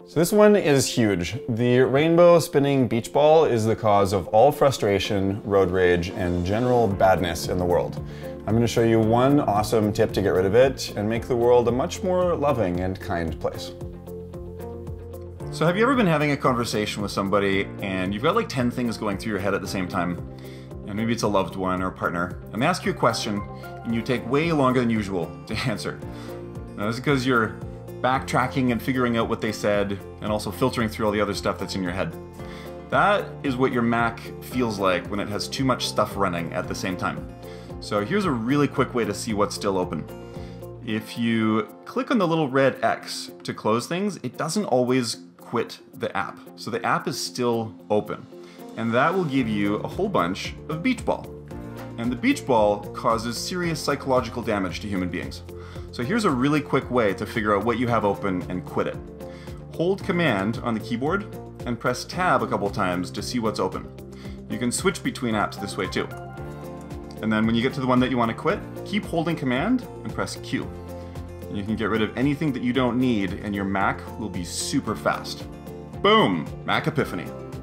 So this one is huge. The rainbow spinning beach ball is the cause of all frustration, road rage, and general badness in the world. I'm going to show you one awesome tip to get rid of it and make the world a much more loving and kind place. So have you ever been having a conversation with somebody and you've got like 10 things going through your head at the same time? And maybe it's a loved one or a partner, and they ask you a question and you take way longer than usual to answer. Now this is because you're backtracking and figuring out what they said and also filtering through all the other stuff that's in your head. That is what your Mac feels like when it has too much stuff running at the same time. So here's a really quick way to see what's still open. If you click on the little red X to close things, it doesn't always quit the app. So the app is still open. And that will give you a whole bunch of beach ball. And the beach ball causes serious psychological damage to human beings. So here's a really quick way to figure out what you have open and quit it. Hold Command on the keyboard and press Tab a couple times to see what's open. You can switch between apps this way too. And then when you get to the one that you want to quit, keep holding Command and press Q. And you can get rid of anything that you don't need and your Mac will be super fast. Boom! Mac Epiphany.